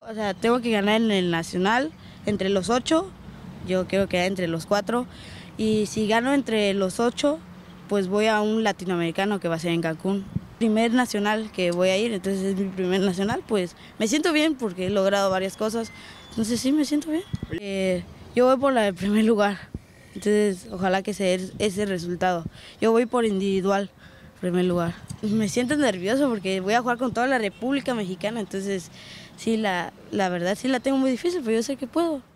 O sea, tengo que ganar en el nacional entre los 8, yo quiero quedar entre los 4, y si gano entre los 8, pues voy a un latinoamericano que va a ser en Cancún. Primer nacional que voy a ir, entonces es mi primer nacional, pues me siento bien porque he logrado varias cosas, entonces sí me siento bien. Yo voy por la de primer lugar, entonces ojalá que sea ese resultado. Yo voy por individual, primer lugar. Me siento nervioso porque voy a jugar con toda la República Mexicana, entonces sí, la verdad sí la tengo muy difícil, pero yo sé que puedo.